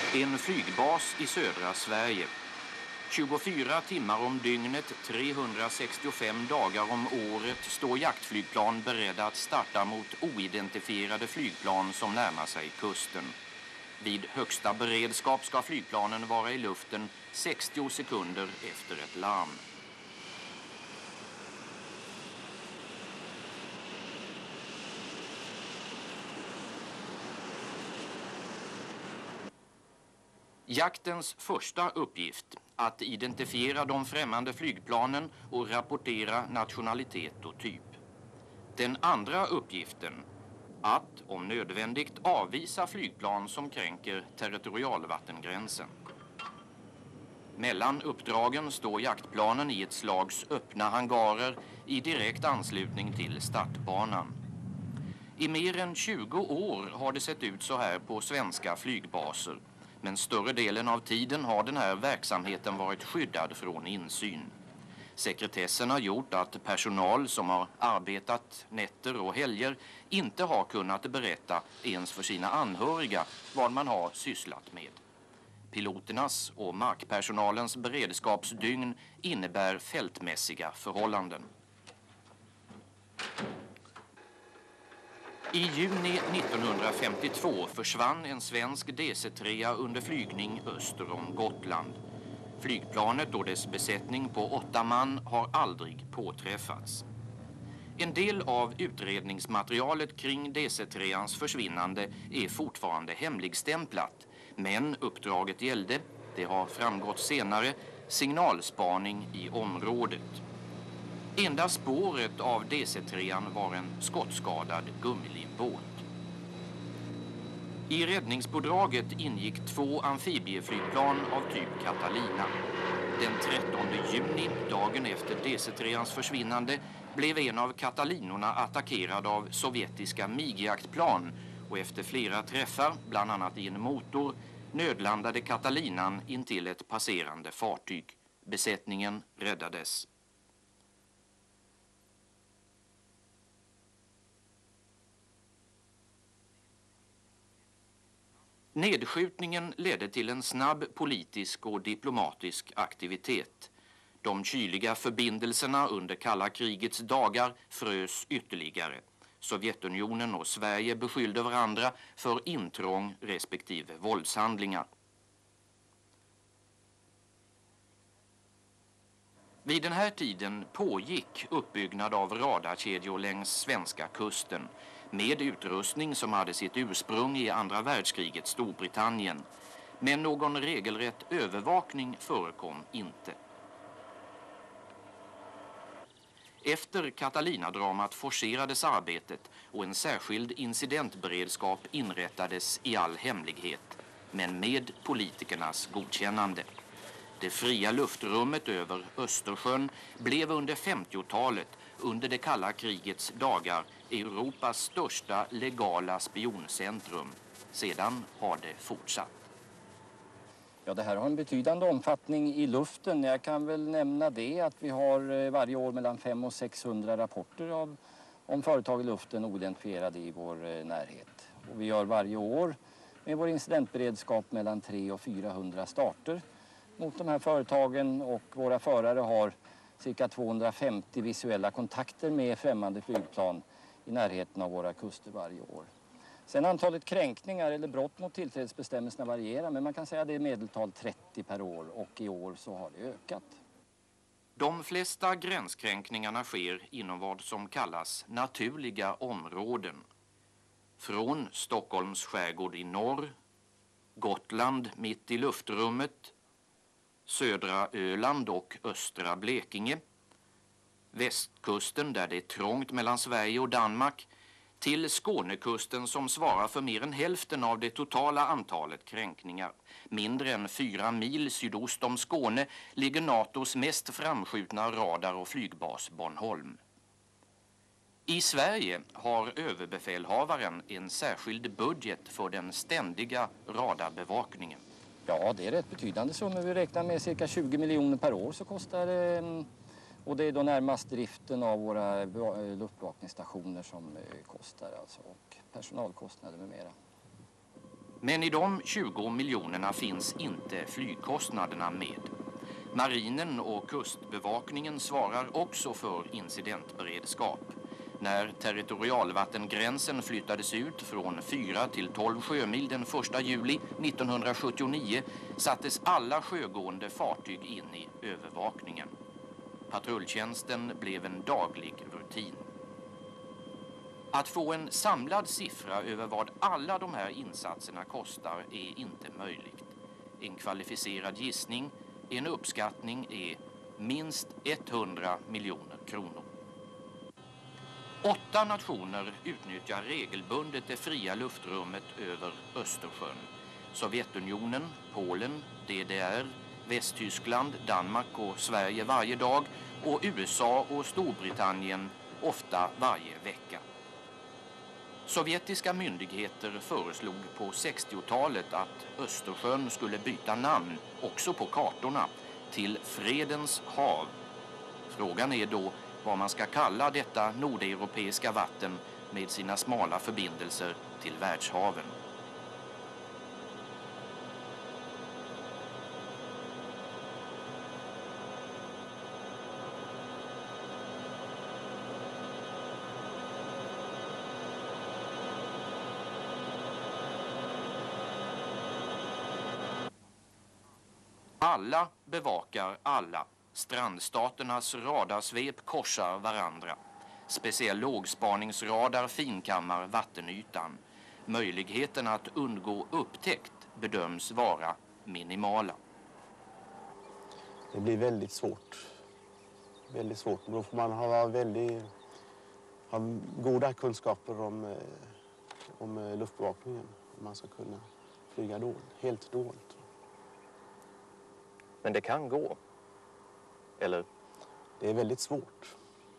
En flygbas i södra Sverige. 24 timmar om dygnet, 365 dagar om året står jaktflygplan beredda att starta mot oidentifierade flygplan som närmar sig kusten. Vid högsta beredskap ska flygplanen vara i luften 60 sekunder efter ett larm. Jaktens första uppgift, att identifiera de främmande flygplanen och rapportera nationalitet och typ. Den andra uppgiften, att om nödvändigt avvisa flygplan som kränker territorialvattengränsen. Mellan uppdragen står jaktplanen i ett slags öppna hangarer i direkt anslutning till startbanan. I mer än 20 år har det sett ut så här på svenska flygbaser. Men större delen av tiden har den här verksamheten varit skyddad från insyn. Sekretessen har gjort att personal som har arbetat nätter och helger inte har kunnat berätta ens för sina anhöriga vad man har sysslat med. Piloternas och markpersonalens beredskapsdygn innebär fältmässiga förhållanden. I juni 1952 försvann en svensk DC-3 under flygning öster om Gotland. Flygplanet och dess besättning på 8 man har aldrig påträffats. En del av utredningsmaterialet kring DC-3ans försvinnande är fortfarande hemligstämplat, men uppdraget gällde, det har framgått senare, signalspaning i området. Enda spåret av DC-3an var en skottskadad gummilivbåt. I räddningspådraget ingick 2 amfibieflygplan av typ Catalina. Den 13 juni, dagen efter DC-3ans försvinnande, blev en av Catalinorna attackerad av sovjetiska MiG-jaktplan och efter flera träffar, bland annat i en motor, nödlandade Catalinan intill ett passerande fartyg. Besättningen räddades. Nedskjutningen ledde till en snabb politisk och diplomatisk aktivitet. De kyliga förbindelserna under kalla krigets dagar frös ytterligare. Sovjetunionen och Sverige beskyllde varandra för intrång respektive våldshandlingar. Vid den här tiden pågick uppbyggnad av radarkedjor längs svenska kusten med utrustning som hade sitt ursprung i andra världskrigets Storbritannien. Men någon regelrätt övervakning förekom inte. Efter Catalina-dramat forcerades arbetet och en särskild incidentberedskap inrättades i all hemlighet, men med politikernas godkännande. Det fria luftrummet över Östersjön blev under 50-talet, under det kalla krigets dagar, Europas största legala spioncentrum. Sedan har det fortsatt. Ja, det här har en betydande omfattning i luften. Jag kan väl nämna det att vi har varje år mellan 500 och 600 rapporter om företag i luften oidentifierade i vår närhet. Och vi gör varje år med vår incidentberedskap mellan 300 och 400 starter mot de här företagen, och våra förare har cirka 250 visuella kontakter med främmande flygplan i närheten av våra kuster varje år. Sen antalet kränkningar eller brott mot tillträdesbestämmelserna varierar, men man kan säga att det är medeltal 30 per år, och i år så har det ökat. De flesta gränskränkningarna sker inom vad som kallas naturliga områden. Från Stockholms skärgård i norr, Gotland mitt i luftrummet, södra Öland och östra Blekinge, västkusten där det är trångt mellan Sverige och Danmark, till Skånekusten som svarar för mer än hälften av det totala antalet kränkningar. Mindre än 4 mil sydost om Skåne ligger NATOs mest framskjutna radar- och flygbas Bornholm. I Sverige har överbefälhavaren en särskild budget för den ständiga radarbevakningen. Ja, det är rätt betydande summor. Vi räknar med cirka 20 miljoner per år så kostar det. Och det är då närmast driften av våra luftbevakningsstationer som kostar, alltså, och personalkostnader med mera. Men i de 20 miljonerna finns inte flygkostnaderna med. Marinen och kustbevakningen svarar också för incidentberedskap. När territorialvattengränsen flyttades ut från 4 till 12 sjömil den 1 juli 1979 sattes alla sjögående fartyg in i övervakningen. Patrulltjänsten blev en daglig rutin. Att få en samlad siffra över vad alla de här insatserna kostar är inte möjligt. En kvalificerad gissning, en uppskattning är minst 100 miljoner kronor. 8 nationer utnyttjar regelbundet det fria luftrummet över Östersjön. Sovjetunionen, Polen, DDR, Västtyskland, Danmark och Sverige varje dag och USA och Storbritannien ofta varje vecka. Sovjetiska myndigheter föreslog på 60-talet att Östersjön skulle byta namn, också på kartorna, till Fredens hav. Frågan är då vad man ska kalla detta nordeuropeiska vatten med sina smala förbindelser till världshaven. Alla bevakar alla. Strandstaternas radarsvep korsar varandra. Speciell lågspaningsradar finkammar vattenytan. Möjligheten att undgå upptäckt bedöms vara minimala. Det blir väldigt svårt. Väldigt svårt. Då får man ha goda kunskaper om luftbevakningen. Om man ska kunna flyga helt dolt. Men det kan gå. Eller? Det är väldigt svårt.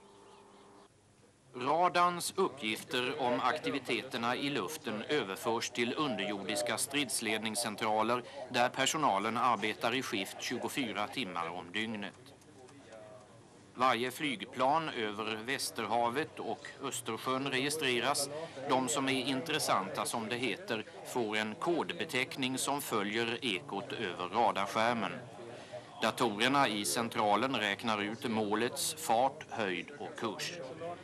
Radarns uppgifter om aktiviteterna i luften överförs till underjordiska stridsledningscentraler där personalen arbetar i skift 24 timmar om dygnet. Varje flygplan över Västerhavet och Östersjön registreras. De som är intressanta, som det heter, får en kodbeteckning som följer ekot över radarskärmen. Datorerna i centralen räknar ut målets fart, höjd och kurs.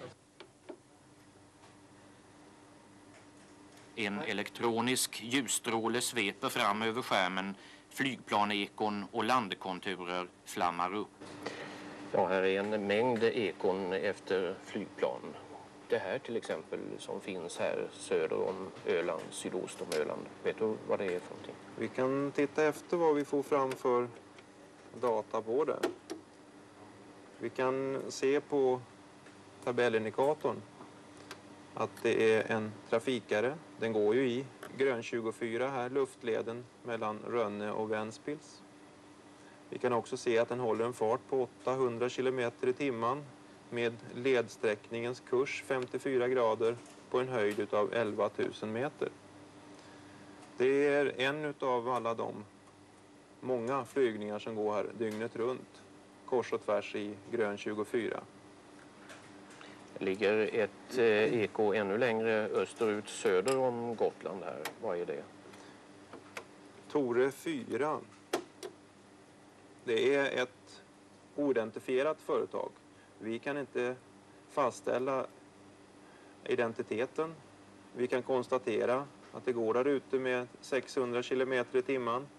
En elektronisk ljusstråle sveper fram över skärmen. Flygplanekon och landkonturer flammar upp. Ja, här är en mängd ekon efter flygplan. Det här till exempel som finns här söder om Öland, sydost om Öland. Vet du vad det är för någonting? Vi kan titta efter vad vi får fram för data på det. Vi kan se på tabellindikatorn att det är en trafikare. Den går ju i grön 24 här, luftleden mellan Rönne och Ventspils. Vi kan också se att den håller en fart på 800 km i timmen med ledsträckningens kurs 54 grader på en höjd av 11 000 meter. Det är en av alla de många flygningar som går här dygnet runt, kors och tvärs i grön 24. Ligger ett eko ännu längre österut söder om Gotland här. Vad är det? Tore 4. Det är ett oidentifierat företag. Vi kan inte fastställa identiteten. Vi kan konstatera att det går där ute med 600 km i timmen.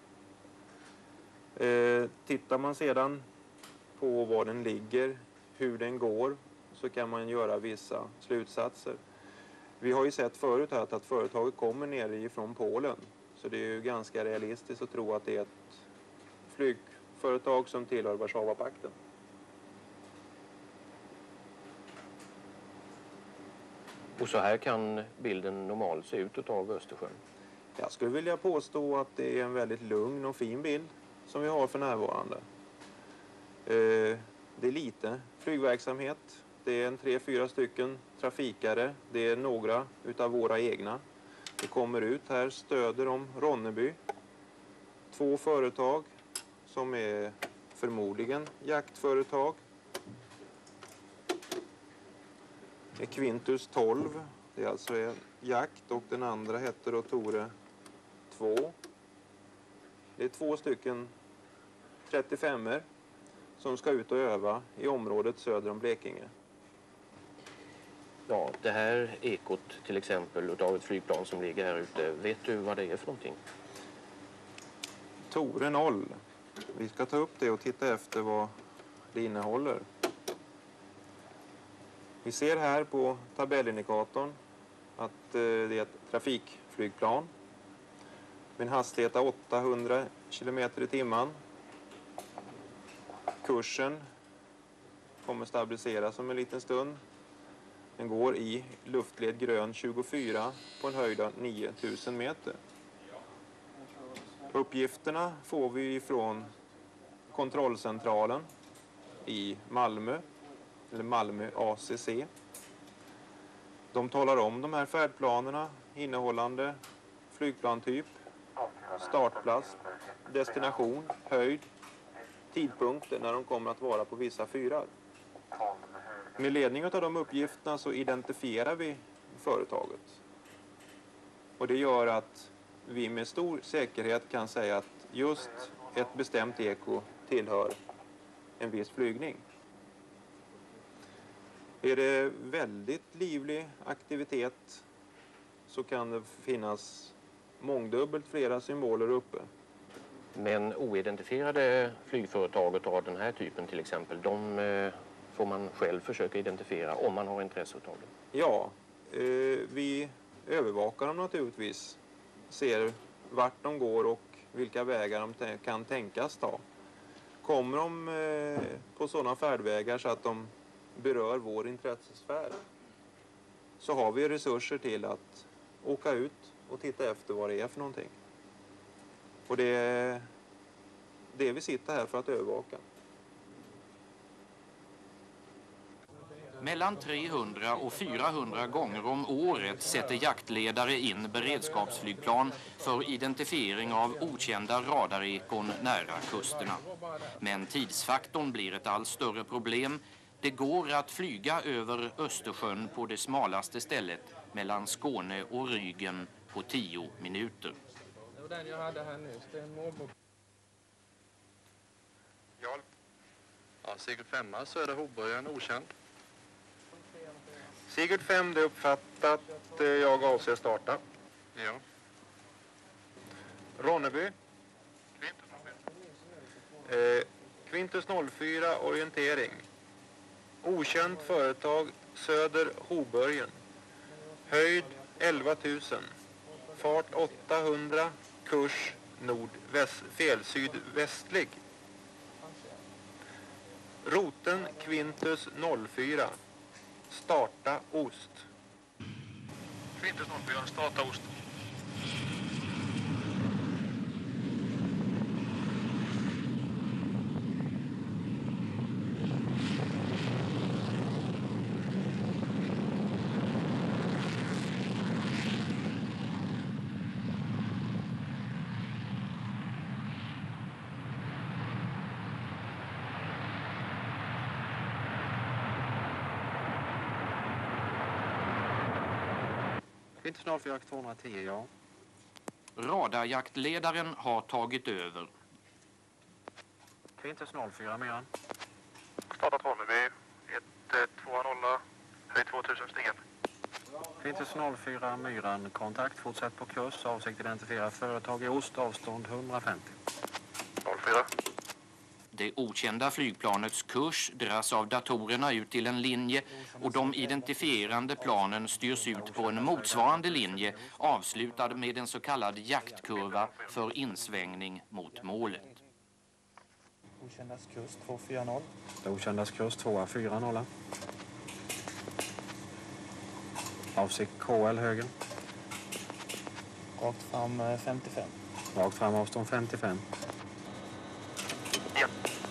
Tittar man sedan på var den ligger, hur den går, så kan man göra vissa slutsatser. Vi har ju sett förut här att företaget kommer ner ifrån Polen. Så det är ju ganska realistiskt att tro att det är ett flygföretag som tillhör Warszawapakten. Och så här kan bilden normalt se ut av Östersjön. Jag skulle vilja påstå att det är en väldigt lugn och fin bild som vi har för närvarande. Det är lite flygverksamhet. Det är en 3-4 stycken trafikare. Det är några utav våra egna. Det kommer ut här stöder om Ronneby. 2 företag som är förmodligen jaktföretag. Det är Quintus 12. Det är alltså en jakt och den andra heter då Tore 2. Det är 2 stycken 35er som ska ut och öva i området söder om Blekinge. Ja, det här ekot till exempel av ett flygplan som ligger här ute, vet du vad det är för någonting? Tore 0. Vi ska ta upp det och titta efter vad det innehåller. Vi ser här på tabellindikatorn att det är ett trafikflygplan med en hastighet av 800 km i timmen. Kursen kommer stabiliseras om en liten stund. Den går i luftled grön 24 på en höjd av 9000 meter. Uppgifterna får vi från kontrollcentralen i Malmö, eller Malmö ACC. De talar om de här färdplanerna innehållande flygplantyp, startplats, destination, höjd, tidpunkter när de kommer att vara på vissa fyrar. Med ledning av de uppgifterna så identifierar vi företaget. Och det gör att vi med stor säkerhet kan säga att just ett bestämt eko tillhör en viss flygning. Är det väldigt livlig aktivitet så kan det finnas mångdubbelt flera symboler uppe. Men oidentifierade flygföretaget av den här typen till exempel, de får man själv försöka identifiera om man har intresse av det? Ja, vi övervakar dem naturligtvis. Ser vart de går och vilka vägar de kan tänkas ta. Kommer de på sådana färdvägar så att de berör vår intressesfär så har vi resurser till att åka ut och titta efter vad det är för någonting. Och det är det vi sitter här för att övervaka. Mellan 300 och 400 gånger om året sätter jaktledare in beredskapsflygplan för identifiering av okända radarekon nära kusterna. Men tidsfaktorn blir ett allt större problem. Det går att flyga över Östersjön på det smalaste stället mellan Skåne och Rügen på 10 minuter. Det var den jag hade här nu, Ja, Sigurd 5, söder Hoburgen, okänd. Sigurd 5, det är uppfattat. Jag avser starta. Ja. Ronneby. Quintus 04. Quintus 04, orientering. Okänt företag söder Hoburgen. Höjd 11 000. Fart 800. Kurs sydvästlig. Roten Quintus 04. Starta ost. Quintus 04, starta ost. Quintus 04, 210, ja. Radarjaktledaren har tagit över. Quintus 04, Myran. Startat Ronneby, 120, höjd 2000 stigen. Quintus 04, Myran, kontakt, fortsätt på kurs, avsikt identifiera företag i ost, avstånd 150. 04. Det okända flygplanets kurs dras av datorerna ut till en linje och de identifierande planen styrs ut på en motsvarande linje avslutad med en så kallad jaktkurva för insvängning mot målet. Okändas kurs 240. Okändas kurs 240. Avsikt KL höger. Rakt fram 55. Rakt fram avstånd 55. Ja.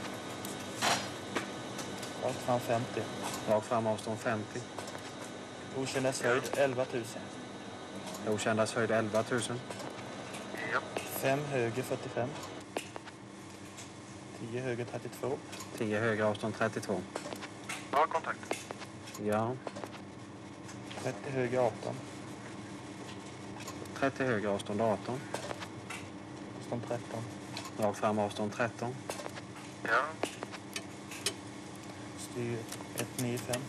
Rakt fram 50. Rakt fram avstånd 50. Okändas höjd 11 000. Okändas höjd 11 000. Ja. 5 höger 45. 10 höger 32. 10 höger avstånd 32. Ja, kontakt. Ja. 30 höger 18. 30 höger avstånd 18. avstånd 13. Rakt fram avstånd 13. Ja. Styr 195.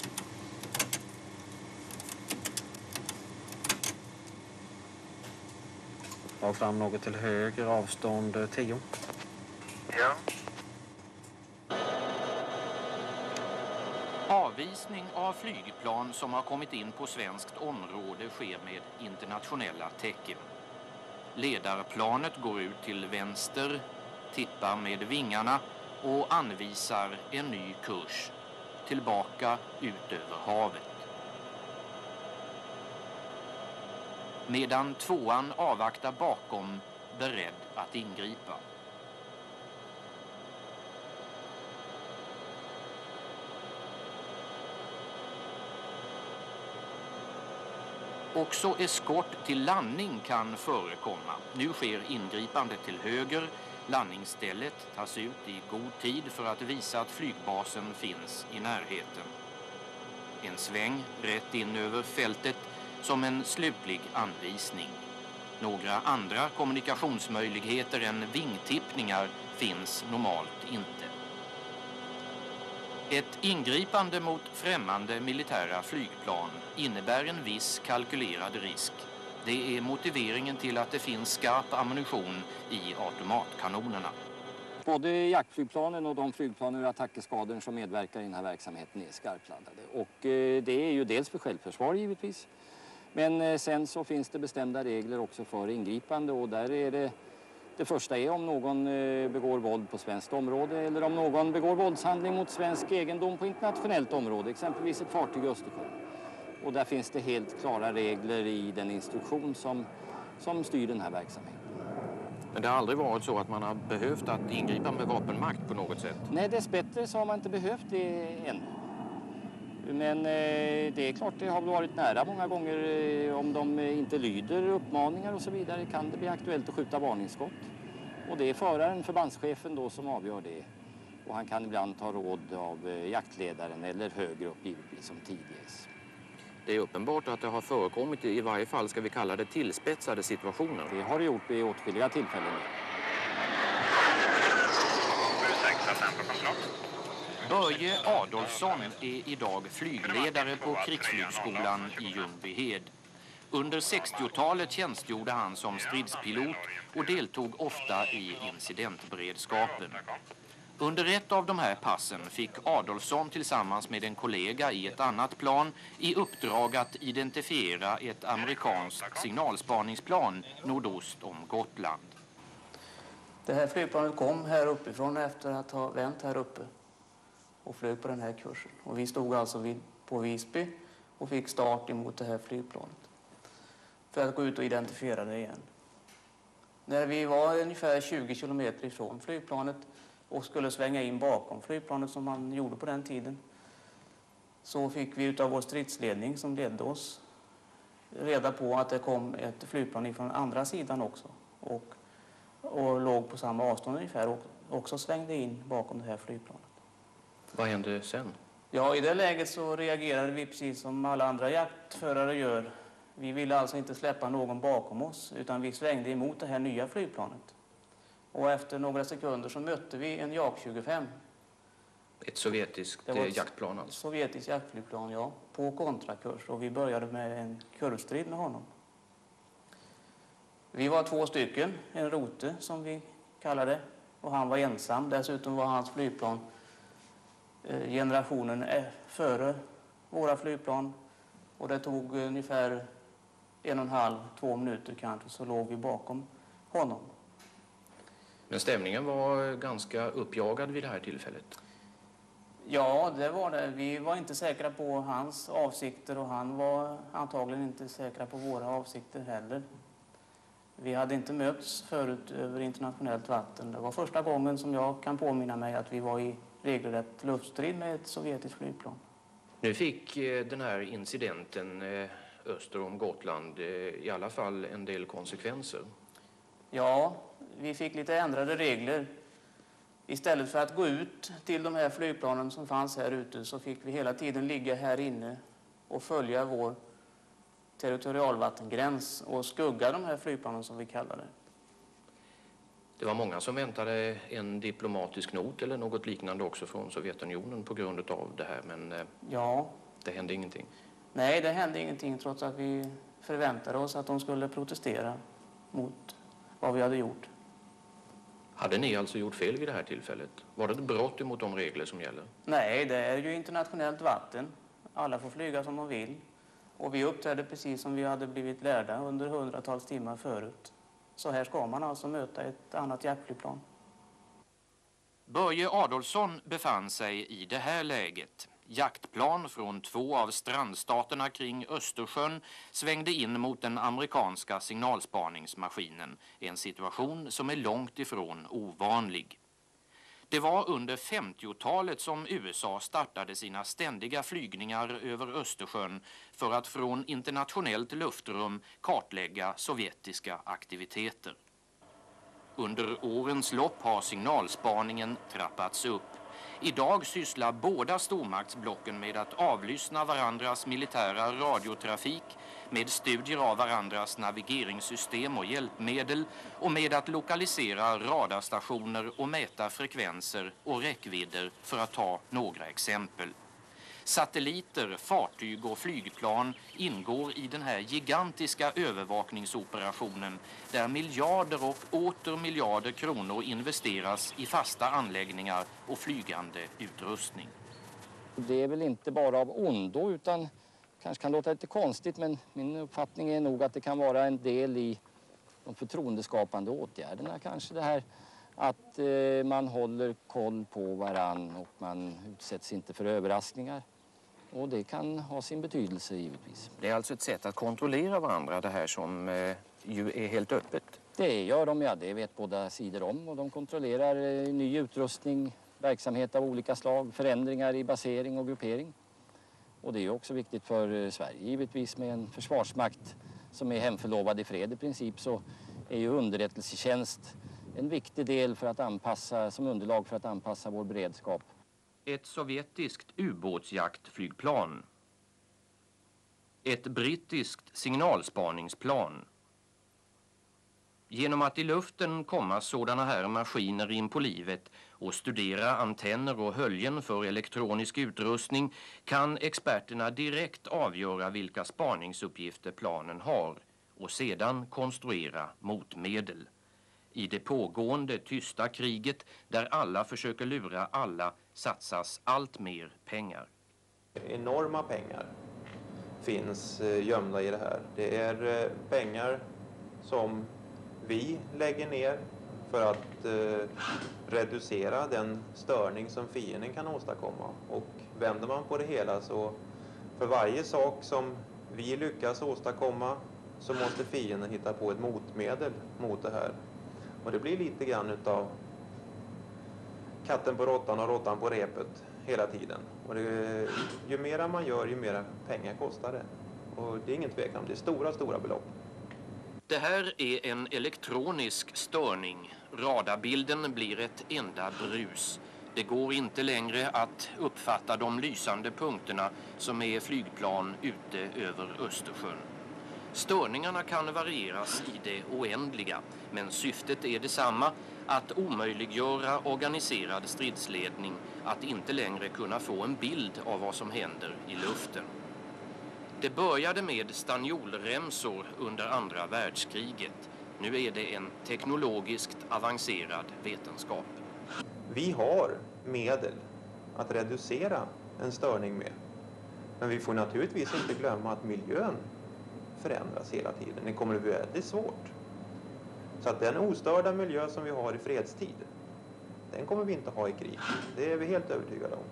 Rakt fram något till höger avstånd 10. Ja. Avvisning av flygplan som har kommit in på svenskt område sker med internationella tecken. Ledarplanet går ut till vänster, tippar med vingarna och anvisar en ny kurs, tillbaka ut över havet. Medan tvåan avvaktar bakom, beredd att ingripa. Också eskort till landning kan förekomma. Nu sker ingripande till höger. Landningsstället tas ut i god tid för att visa att flygbasen finns i närheten. En sväng rätt in över fältet som en slutlig anvisning. Några andra kommunikationsmöjligheter än vingtippningar finns normalt inte. Ett ingripande mot främmande militära flygplan innebär en viss kalkylerad risk. Det är motiveringen till att det finns skarp ammunition i automatkanonerna. Både jaktflygplanen och de flygplan ur attackeskaden som medverkar i den här verksamheten är skarpladdade. Och det är ju dels för självförsvar givetvis. Men sen så finns det bestämda regler också för ingripande, och där är det första är om någon begår våld på svenskt område eller om någon begår våldshandling mot svensk egendom på internationellt område, exempelvis ett fartyg i Östersjön. Och där finns det helt klara regler i den instruktion som styr den här verksamheten. Men det har aldrig varit så att man har behövt att ingripa med vapenmakt på något sätt? Nej, dessbättre så har man inte behövt det än. Men det är klart, det har varit nära många gånger. Om de inte lyder uppmaningar och så vidare kan det bli aktuellt att skjuta varningsskott. Och det är föraren, förbandschefen då, som avgör det. Och han kan ibland ta råd av jaktledaren eller högre upp givetvis som tidigast. Det är uppenbart att det har förekommit i varje fall, ska vi kalla det, tillspetsade situationer. Det har det gjort vid åtskilliga tillfällen. Börje Adolfsson är idag flygledare på krigsflygskolan i Ljungbyhed. Under 60-talet tjänstgjorde han som stridspilot och deltog ofta i incidentberedskapen. Under ett av de här passen fick Adolfsson tillsammans med en kollega i ett annat plan i uppdrag att identifiera ett amerikanskt signalspaningsplan nordost om Gotland. Det här flygplanet kom här uppifrån efter att ha vänt här uppe och flög på den här kursen. Och vi stod alltså på Visby och fick start emot det här flygplanet för att gå ut och identifiera det igen. När vi var ungefär 20 kilometer ifrån flygplanet och skulle svänga in bakom flygplanet som man gjorde på den tiden, så fick vi utav vår stridsledning som ledde oss reda på att det kom ett flygplan från andra sidan också och låg på samma avstånd ungefär och också svängde in bakom det här flygplanet. Vad hände sen? Ja, i det läget så reagerade vi precis som alla andra jaktförare gör. Vi ville alltså inte släppa någon bakom oss, utan vi svängde emot det här nya flygplanet. Och efter några sekunder så mötte vi en Jak 25. Ett sovjetiskt jaktplan alltså? Sovjetiskt jaktflygplan, ja. På kontrakurs. Och vi började med en kurvstrid med honom. Vi var 2 stycken, en rote som vi kallade det. Och han var ensam. Dessutom var hans flygplan generationen före våra flygplan. Och det tog ungefär 1,5-2 minuter kanske, så låg vi bakom honom. Men stämningen var ganska uppjagad vid det här tillfället? Ja, det var det. Vi var inte säkra på hans avsikter och han var antagligen inte säkra på våra avsikter heller. Vi hade inte mötts förut över internationellt vatten. Det var första gången som jag kan påminna mig att vi var i regelrätt luftstrid med ett sovjetiskt flygplan. Nu fick den här incidenten öster om Gotland i alla fall en del konsekvenser. Ja, vi fick lite ändrade regler. Istället för att gå ut till de här flygplanen som fanns här ute så fick vi hela tiden ligga här inne och följa vår territorialvattengräns och skugga de här flygplanen som vi kallar det. Det var många som väntade en diplomatisk not eller något liknande också från Sovjetunionen på grund av det här, men Ja, det hände ingenting. nej, det hände ingenting trots att vi förväntade oss att de skulle protestera mot vad vi hade gjort. Hade ni alltså gjort fel vid det här tillfället? Var det ett brott emot de regler som gäller? Nej, det är ju internationellt vatten. Alla får flyga som de vill. Och vi uppträdde precis som vi hade blivit lärda under hundratals timmar förut. Så här ska man alltså möta ett annat jaktflygplan. Börje Adolfsson befann sig i det här läget. Jaktplan från 2 av strandstaterna kring Östersjön svängde in mot den amerikanska signalspaningsmaskinen. En situation som är långt ifrån ovanlig. Det var under 50-talet som USA startade sina ständiga flygningar över Östersjön för att från internationellt luftrum kartlägga sovjetiska aktiviteter. Under årens lopp har signalspaningen trappats upp. Idag sysslar båda stormaktsblocken med att avlyssna varandras militära radiotrafik, med studier av varandras navigeringssystem och hjälpmedel och med att lokalisera radarstationer och mäta frekvenser och räckvidder för att ta några exempel. Satelliter, fartyg och flygplan ingår i den här gigantiska övervakningsoperationen där miljarder och åter miljarder kronor investeras i fasta anläggningar och flygande utrustning. Det är väl inte bara av ondo utan kanske kan låta lite konstigt, men min uppfattning är nog att det kan vara en del i de förtroendeskapande åtgärderna kanske det här. Att man håller koll på varann och man utsätts inte för överraskningar. Och det kan ha sin betydelse givetvis. Det är alltså ett sätt att kontrollera varandra, det här som ju är helt öppet. Det gör de, ja. Det vet båda sidor om. Och de kontrollerar ny utrustning, verksamhet av olika slag, förändringar i basering och gruppering. Och det är också viktigt för Sverige givetvis med en försvarsmakt som är hemförlovad i fred i princip, så är ju underrättelsetjänst en viktig del för att anpassa, som underlag för att anpassa vår beredskap. Ett sovjetiskt ubåtsjaktflygplan. Ett brittiskt signalspaningsplan. Genom att i luften komma sådana här maskiner in på livet och studera antenner och höljen för elektronisk utrustning kan experterna direkt avgöra vilka spaningsuppgifter planen har och sedan konstruera motmedel. I det pågående tysta kriget där alla försöker lura alla satsas allt mer pengar. Enorma pengar finns gömda i det här. Det är pengar som vi lägger ner för att reducera den störning som fienden kan åstadkomma. Och vänder man på det hela så för varje sak som vi lyckas åstadkomma så måste fienden hitta på ett motmedel mot det här. Och det blir lite grann utav katten på råttan och råttan på repet hela tiden. Och det, ju mera man gör, ju mera pengar kostar det. Och det är ingen tvekan, det är stora, stora belopp. Det här är en elektronisk störning. Radarbilden blir ett enda brus. Det går inte längre att uppfatta de lysande punkterna som är flygplan ute över Östersjön. Störningarna kan varieras i det oändliga, men syftet är detsamma, att omöjliggöra organiserad stridsledning, att inte längre kunna få en bild av vad som händer i luften. Det började med stanniolremsor under andra världskriget. Nu är det en teknologiskt avancerad vetenskap. Vi har medel att reducera en störning med. Men vi får naturligtvis inte glömma att miljön förändras hela tiden. Det kommer att bli väldigt svårt. Så att den ostörda miljö som vi har i fredstid, den kommer vi inte ha i krig. Det är vi helt övertygade om.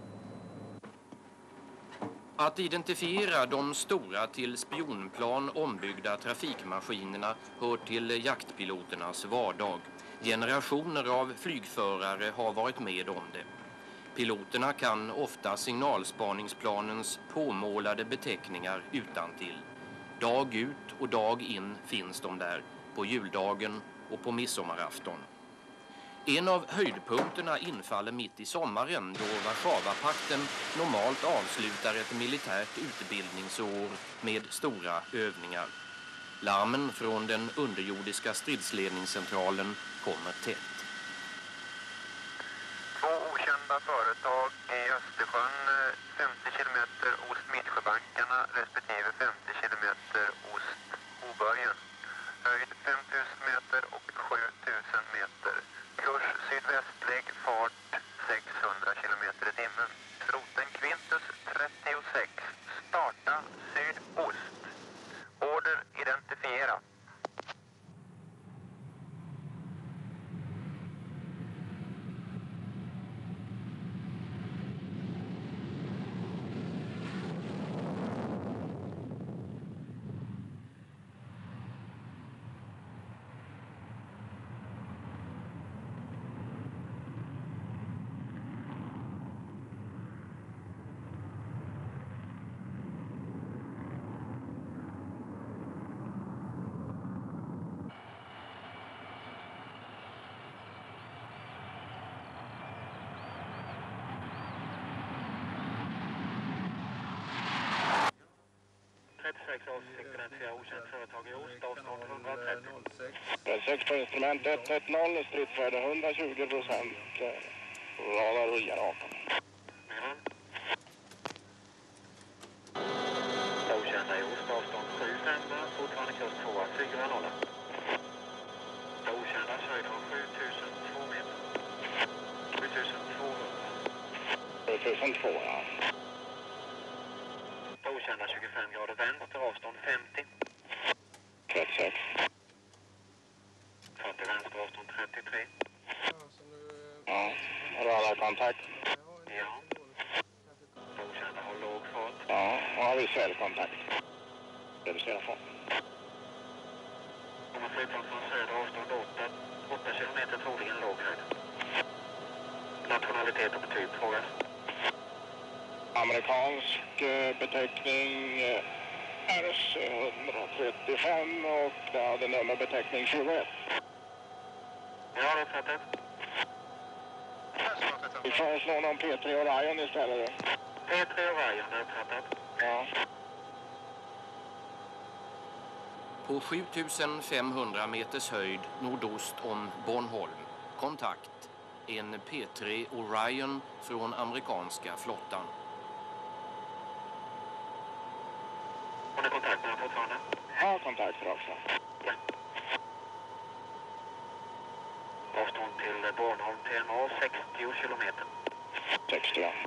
Att identifiera de stora till spionplan ombyggda trafikmaskinerna hör till jaktpiloternas vardag. Generationer av flygförare har varit med om det. Piloterna kan ofta signalspaningsplanens påmålade beteckningar utantill. Dag ut och dag in finns de där, på juldagen och på midsommarafton. En av höjdpunkterna infaller mitt i sommaren då Warszawapakten normalt avslutar ett militärt utbildningsår med stora övningar. Larmen från den underjordiska stridsledningscentralen kommer tätt. dessa företag i Östersjön 50 kilometer ost Midsjöbankarna respektive 50 kilometer ost Obörjen. Höjd 5000 meter och 7000 meter. Kurs sydvästlig, fart 600 kilometer i timmen. Roten Quintus 36. Starta sydost. Order identifiera. Avsikt identifiera okänt företag i ost, avstånd 130. 6 på instrument 110, stridsvärde 120%. Radar rullar 18. Myran. Okända i ost, avstånd 75, fortfarande kurs 240. Okända höjd från 7002 meter. 7200. 7002, ja. Okända 25 grader vänster, avstånd 50. 36. 40 vänster, avstånd 33. Ja, radarkontakt. Ja. Okända har låg fart. Ja, och har visuell kontakt. Reducera fart. Kommer flygplan från söder, avstånd 8 kilometer, troligen låg höjd. Nationalitet och betyg frågas. Amerikansk beteckning RC-135 och det hade nummerbeteckning 21. Ja, det är fattat. Vi föreslår någon P3 Orion istället. P3 Orion, det är fattat. Ja. På 7500 meters höjd nordost om Bornholm. Kontakt. En P3 Orion från amerikanska flottan. Har ni kontakt med den fortfarande? Ja, kontakter också. Ja. Avstånd till Bornholm, TMA 60 kilometer. 60, ja.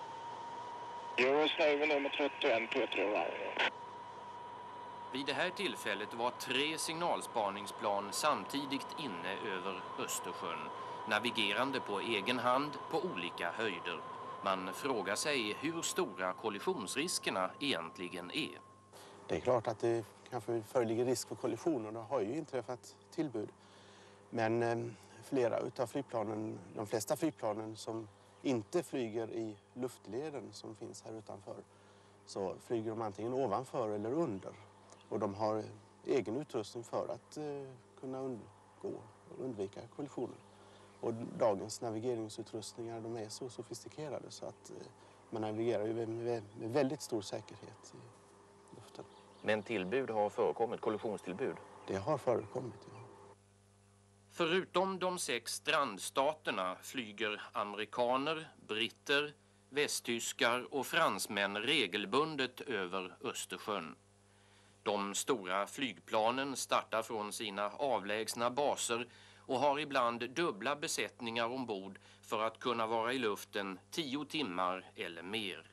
US Navy nummer 31, P3 Orion. Vid det här tillfället var 3 signalspaningsplan samtidigt inne över Östersjön, navigerande på egen hand på olika höjder. Man frågar sig hur stora kollisionsriskerna egentligen är. Det är klart att det kanske föreligger risk för kollision och det har ju inträffat tillbud. Men flera utav flygplanen, de flesta flygplanen som inte flyger i luftleden som finns här utanför, så flyger de antingen ovanför eller under. Och de har egen utrustning för att kunna undvika kollisioner. Och dagens navigeringsutrustningar, de är så sofistikerade så att man navigerar ju med väldigt stor säkerhet i luften. Men tillbud har förekommit, kollisionstillbud? Det har förekommit, ja. Förutom de 6 strandstaterna flyger amerikaner, britter, västtyskar och fransmän regelbundet över Östersjön. De stora flygplanen startar från sina avlägsna baser och har ibland dubbla besättningar ombord för att kunna vara i luften 10 timmar eller mer.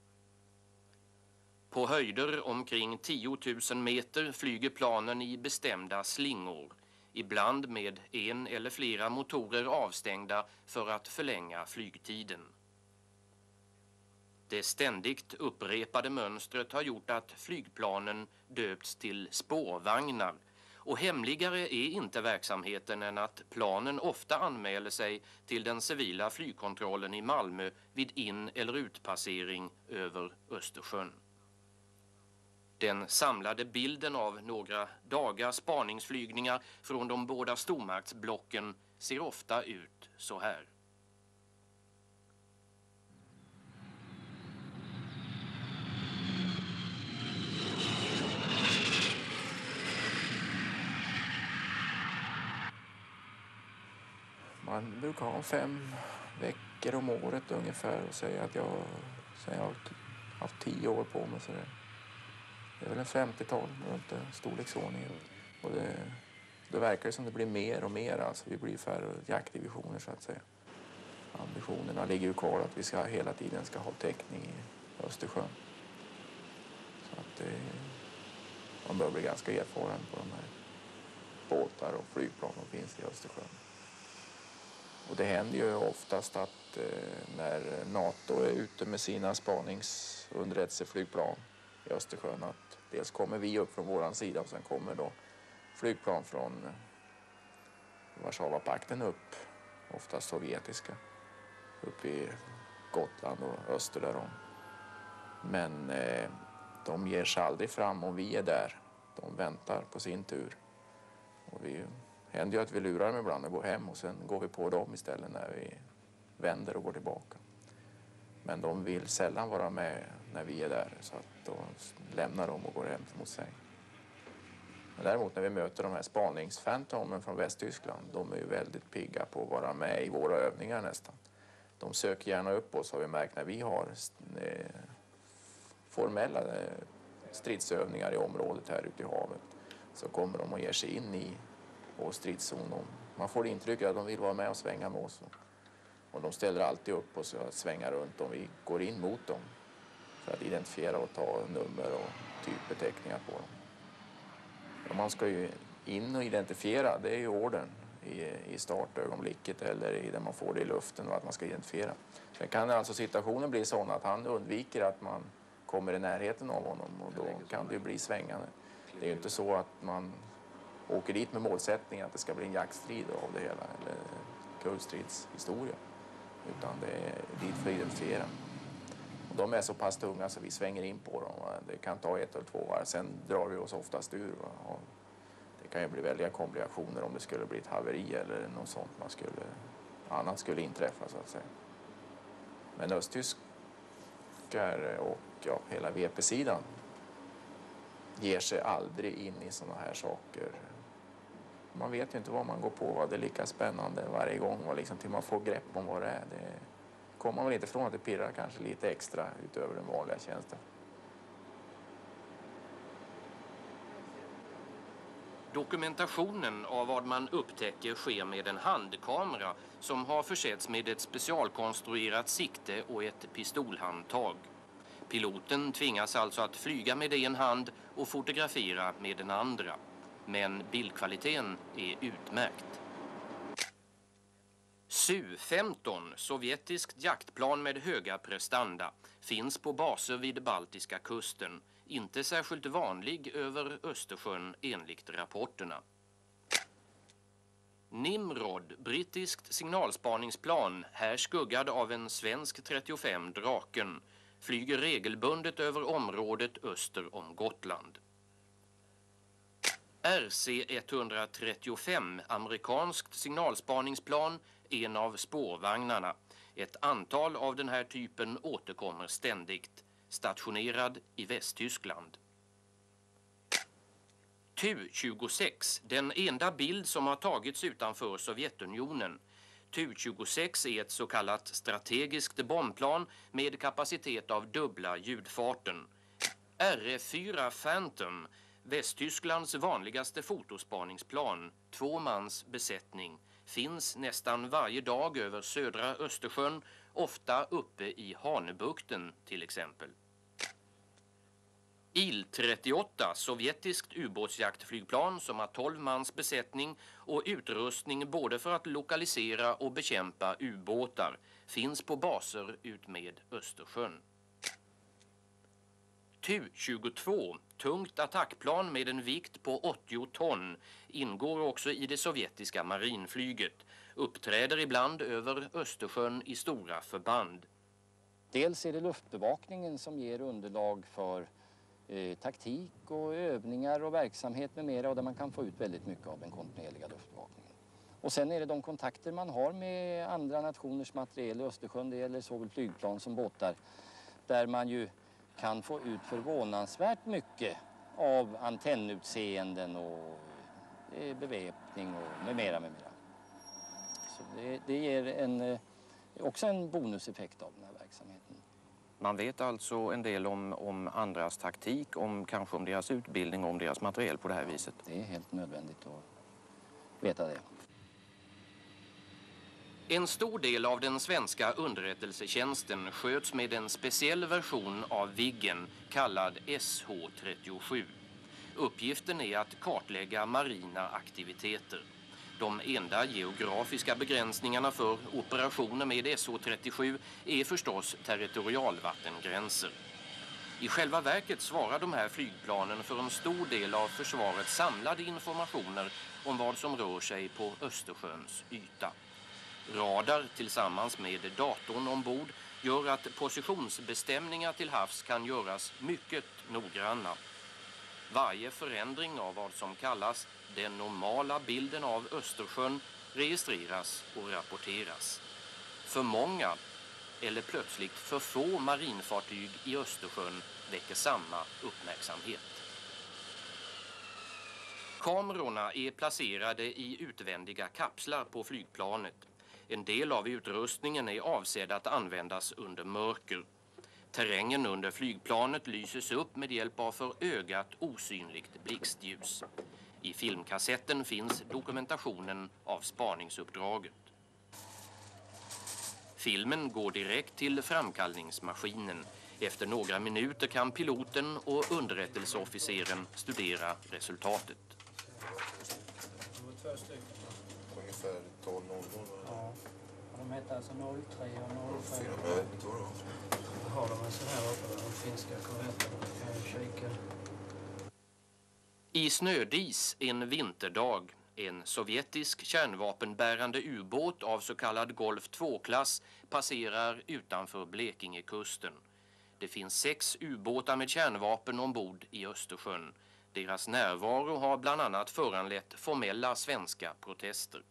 På höjder omkring 10 000 meter flyger planen i bestämda slingor, ibland med en eller flera motorer avstängda för att förlänga flygtiden. Det ständigt upprepade mönstret har gjort att flygplanen döpts till spårvagnar, och hemligare är inte verksamheten än att planen ofta anmäler sig till den civila flygkontrollen i Malmö vid in- eller utpassering över Östersjön. Den samlade bilden av några dagars spaningsflygningar från de båda stormaktsblocken ser ofta ut så här. Man brukar ha 5 veckor om året ungefär och säga att jag har haft 10 år på mig. Så det är väl en 50-tal runt den storleksordningen. Och det verkar som det blir mer och mer. Alltså vi blir färre jaktdivisioner så att säga. Ambitionerna ligger ju kvar att vi hela tiden ska ha täckning i Östersjön. Så att man bör bli ganska erfaren på de här båtar och flygplan som finns i Östersjön. Och det händer ju oftast att när NATO är ute med sina spaningsunderrättelseflygplan i Östersjön att dels kommer vi upp från våran sida och sen kommer då flygplan från Warszawapakten upp, oftast sovjetiska, upp i Gotland och öster därom. Men de ger sig aldrig fram om vi är där. De väntar på sin tur. Och det händer ju att vi lurar dem ibland och går hem och sen går vi på dem istället när vi vänder och går tillbaka. Men de vill sällan vara med när vi är där så att då lämnar de och går hem mot sig. Men däremot när vi möter de här spaningsfantomen från Västtyskland, de är ju väldigt pigga på att vara med i våra övningar nästan. De söker gärna upp oss, har vi märkt, när vi har formella stridsövningar i området här ute i havet. Så kommer de och ger sig in i vår stridszon. Man får intrycket att de vill vara med och svänga med oss. Och de ställer alltid upp och så svänga runt om vi går in mot dem. För att identifiera och ta nummer och typbeteckningar på dem. Och man ska ju in och identifiera, det är ju ordern i startögonblicket eller i där man får det i luften och att man ska identifiera. Sen kan alltså situationen bli sån att han undviker att man kommer i närheten av honom och då kan det ju bli svängande. Det är ju inte så att man åker dit med målsättningen att det ska bli en jaktstrid av det hela eller kullstridshistoria. Utan det är dit för att identifiera. Och de är så pass tunga så vi svänger in på dem. Det kan ta 1 eller 2 år. Sen drar vi oss oftast ur. Och det kan ju bli väldiga komplikationer om det skulle bli ett haveri eller något sånt annat skulle inträffa så att säga. Men östtyskar och hela VP-sidan ger sig aldrig in i såna här saker. Man vet ju inte vad man går på. Det är lika spännande varje gång och liksom till man får grepp om vad det är. Det kommer man väl inte ifrån att det pirrar kanske lite extra utöver den vanliga tjänsten. Dokumentationen av vad man upptäcker sker med en handkamera som har försetts med ett specialkonstruerat sikte och ett pistolhandtag. Piloten tvingas alltså att flyga med en hand och fotografera med den andra. Men bildkvaliteten är utmärkt. Su-15, sovjetiskt jaktplan med höga prestanda, finns på baser vid baltiska kusten. Inte särskilt vanlig över Östersjön enligt rapporterna. Nimrod, brittiskt signalspaningsplan, här skuggad av en svensk 35 Draken, flyger regelbundet över området öster om Gotland. RC-135, amerikanskt signalspaningsplan, en av spårvagnarna. Ett antal av den här typen återkommer ständigt. Stationerad i Västtyskland. Tu-26, den enda bild som har tagits utanför Sovjetunionen. Tu-26 är ett så kallat strategiskt bombplan med kapacitet av dubbla ljudfarten. RF-4 Phantom, Västtysklands vanligaste fotospaningsplan, 2 mans besättning, finns nästan varje dag över södra Östersjön, ofta uppe i Hanöbukten till exempel. Il-38, sovjetiskt ubåtsjaktflygplan som har 12 mans besättning och utrustning både för att lokalisera och bekämpa ubåtar, finns på baser utmed Östersjön. Tu-22, tungt attackplan med en vikt på 80 ton, ingår också i det sovjetiska marinflyget. Uppträder ibland över Östersjön i stora förband. Dels är det luftbevakningen som ger underlag för taktik och övningar och verksamhet med mera och där man kan få ut väldigt mycket av den kontinuerliga luftbevakningen. Och sen är det de kontakter man har med andra nationers materiel i Östersjön, det gäller såväl flygplan som båtar, där man ju kan få ut förvånansvärt mycket av antennutseenden och beväpning och med mera. Så det ger också en bonuseffekt av den här verksamheten. Man vet alltså en del om andras taktik, kanske om deras utbildning, om deras materiel på det här viset. Det är helt nödvändigt att veta det. En stor del av den svenska underrättelsetjänsten sköts med en speciell version av Viggen kallad SH-37. Uppgiften är att kartlägga marina aktiviteter. De enda geografiska begränsningarna för operationer med SH-37 är förstås territorialvattengränser. I själva verket svarar de här flygplanen för en stor del av försvarets samlade informationer om vad som rör sig på Östersjöns yta. Radar tillsammans med datorn ombord gör att positionsbestämningar till havs kan göras mycket noggranna. Varje förändring av vad som kallas den normala bilden av Östersjön registreras och rapporteras. För många eller plötsligt för få marinfartyg i Östersjön väcker samma uppmärksamhet. Kamerorna är placerade i utvändiga kapslar på flygplanet. En del av utrustningen är avsedd att användas under mörker. Terrängen under flygplanet lyses upp med hjälp av för ögat osynligt blixtljus. I filmkassetten finns dokumentationen av spaningsuppdraget. Filmen går direkt till framkallningsmaskinen. Efter några minuter kan piloten och underrättelseofficeren studera resultatet. Ungefär 12.00. Ja, de heter alltså 03 och 05. Har de en sån här uppe, de finska korvetterna, kan jag kika. I snödis en vinterdag, en sovjetisk kärnvapenbärande ubåt av så kallad Golf 2-klass passerar utanför Blekingekusten. Det finns 6 ubåtar med kärnvapen ombord i Östersjön. Deras närvaro har bland annat föranlett formella svenska protester.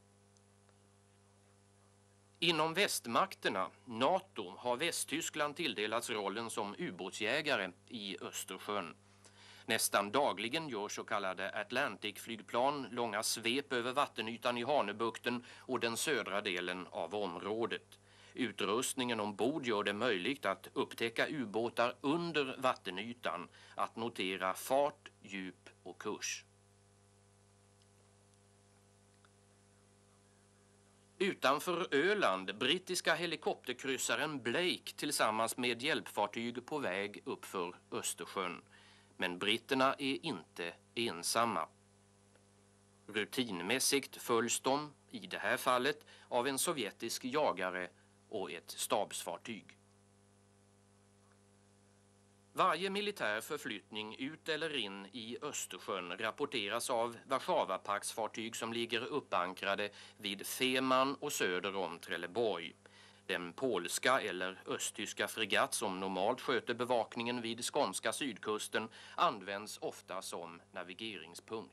Inom västmakterna, NATO, har Västtyskland tilldelats rollen som ubåtsjägare i Östersjön. Nästan dagligen gör så kallade Atlantic-flygplan långa svep över vattenytan i Hanöbukten och den södra delen av området. Utrustningen ombord gör det möjligt att upptäcka ubåtar under vattenytan, att notera fart, djup och kurs. Utanför Öland, brittiska helikopterkryssaren Blake tillsammans med hjälpfartyg på väg uppför Östersjön. Men britterna är inte ensamma. Rutinmässigt följs de, i det här fallet, av en sovjetisk jagare och ett stabsfartyg. Varje militär förflyttning ut eller in i Östersjön rapporteras av Warszawapaktsfartyg som ligger uppankrade vid Fehmarn och söder om Trelleborg. Den polska eller östtyska fregatt som normalt sköter bevakningen vid skånska sydkusten används ofta som navigeringspunkt.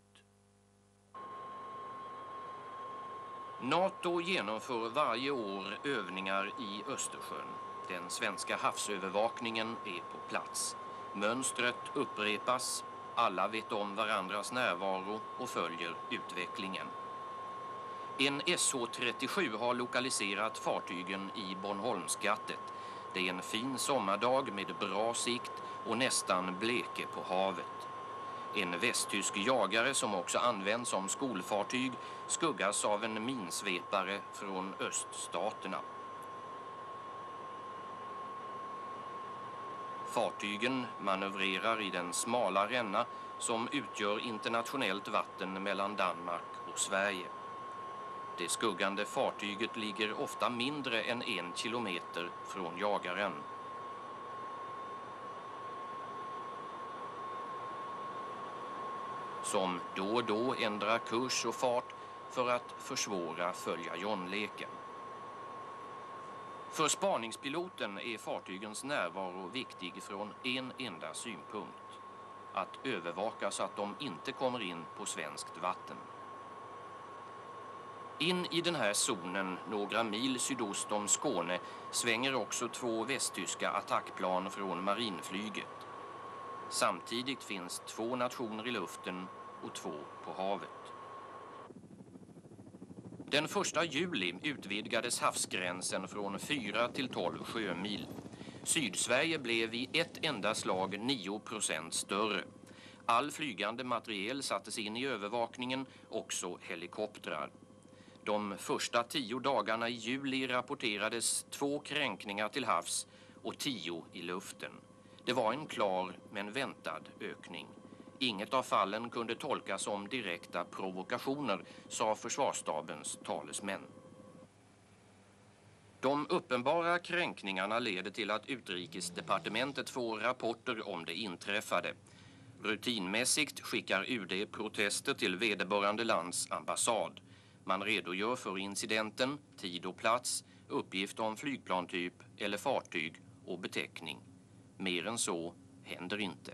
NATO genomför varje år övningar i Östersjön. Den svenska havsövervakningen är på plats. Mönstret upprepas. Alla vet om varandras närvaro och följer utvecklingen. En SH-37 har lokaliserat fartygen i Bornholmsgattet. Det är en fin sommardag med bra sikt och nästan bleke på havet. En västtysk jagare som också används som skolfartyg skuggas av en minsvepare från öststaterna. Fartygen manövrerar i den smala ränna som utgör internationellt vatten mellan Danmark och Sverige. Det skuggande fartyget ligger ofta mindre än 1 kilometer från jagaren. Som då och då ändrar kurs och fart för att försvåra följa John-leken. För spaningspiloten är fartygens närvaro viktig från en enda synpunkt. Att övervaka så att de inte kommer in på svenskt vatten. In i den här zonen, några mil sydost om Skåne, svänger också 2 västtyska attackplan från marinflyget. Samtidigt finns 2 nationer i luften och 2 på havet. Den 1 juli utvidgades havsgränsen från 4 till 12 sjömil. Sydsverige blev i ett enda slag 9% större. All flygande materiel sattes in i övervakningen, också helikoptrar. De första 10 dagarna i juli rapporterades 2 kränkningar till havs och 10 i luften. Det var en klar men väntad ökning. Inget av fallen kunde tolkas som direkta provokationer, sa försvarsstabens talesmän. De uppenbara kränkningarna leder till att Utrikesdepartementet får rapporter om det inträffade. Rutinmässigt skickar UD protester till vederbörande lands ambassad. Man redogör för incidenten, tid och plats, uppgift om flygplantyp eller fartyg och beteckning. Mer än så händer inte.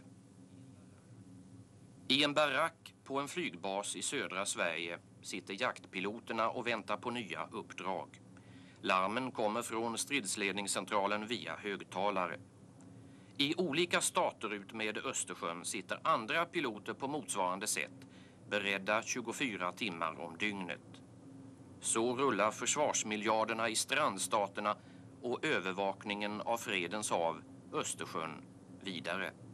I en barack på en flygbas i södra Sverige sitter jaktpiloterna och väntar på nya uppdrag. Larmen kommer från stridsledningscentralen via högtalare. I olika stater ut med Östersjön sitter andra piloter på motsvarande sätt, beredda 24 timmar om dygnet. Så rullar försvarsmiljarderna i strandstaterna och övervakningen av fredens hav, Östersjön, vidare.